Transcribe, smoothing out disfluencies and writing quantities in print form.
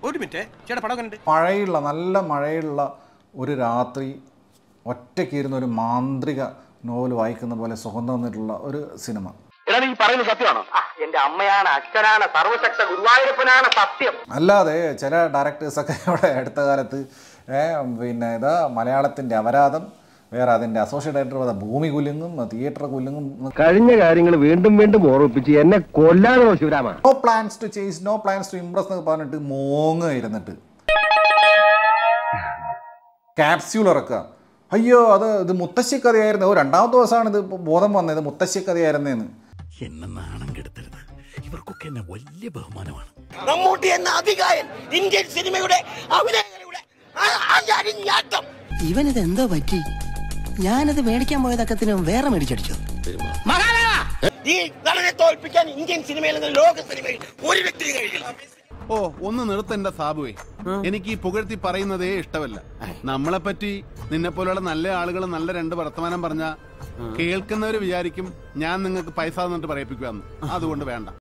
ഒരു മിനിറ്റ് ചേട്ടാ പടം കണ്ടിട്ട് മഴയുള്ള നല്ല മഴയുള്ള ഒരു രാത്രി ഒറ്റയ്ക്ക് ഇരുന്ന ഒരു മാന്ത്രിക നോവൽ വായിക്കുന്ന പോലെ സുഖം തോന്നിയിട്ടുള്ള ഒരു സിനിമ. സത്യമാണോ? എന്റെ അമ്മയാണ്, അച്ഛനാണ്, സർവശക്ത ഗുരുവായൂരപ്പനാണ് സത്യം. അല്ലാതെ ചില ഡയറക്ടേഴ്സൊക്കെ ഇവിടെ അടുത്ത കാലത്ത് പിന്നെ ഇതാ മലയാളത്തിൻ്റെ അപരാധം, വേറെ അതിൻ്റെ അസോസിയേറ്റ് ഡയറക്ടർ ഭൂമി കുലുങ്ങും, തിയേറ്റർ കുലുങ്ങും, കഴിഞ്ഞ കാര്യങ്ങൾ വീണ്ടും വീണ്ടും ഓർമ്മിപ്പിച്ച് എന്നെ കൊല്ലാനോ ശിവരാമ. No plans to chase, no plans to impress എന്നൊക്കെ പറഞ്ഞിട്ട് മോങ്ങ ഇരുന്നിട്ട് ക്യാപ്സ്യൂൾ ഇറക്കുക. അയ്യോ ഇത് മുത്തശ്ശി കഥയായിരുന്നു. രണ്ടാമത്തെ ദിവസമാണ് ഇത് ബോധം വന്നത് മുത്തശ്ശി കഥയായിരുന്നേന്ന്. എന്നെ നാണം കെടുത്തരുത്, ഇവർക്കൊക്കെ എന്നെ വലിയ ബഹുമാനമാണ്. മമ്മൂട്ടി എന്ന അധികായൻ ഇന്ത്യൻ സിനിമയുടെ ഇവനിത് എന്തോ പറ്റി? ഞാനത് മേടിക്കാൻ പോയതക്കത്തിന് വേറെ മേടിച്ചടിച്ചോ? ഈ നടനെ തോൽപ്പിക്കാൻ ഇന്ത്യൻ സിനിമയിൽ നിന്ന് ലോക സിനിമയിൽ ഒരു വ്യക്തി കഴിയില്ല. ഓ ഒന്ന് നിർത്തണ്ട സാബുവേ, എനിക്ക് ഈ പുകഴ്ത്തി പറയുന്നതേ ഇഷ്ടമല്ല. നമ്മളെ പറ്റി നിന്നെ പോലെയുള്ള നല്ല ആളുകൾ നല്ല രണ്ട് വർത്തമാനം പറഞ്ഞ കേൾക്കുന്നവര് വിചാരിക്കും ഞാൻ നിങ്ങൾക്ക് പൈസ തന്നിട്ട് പറയിപ്പിക്കുവാന്ന്. അതുകൊണ്ട് വേണ്ട.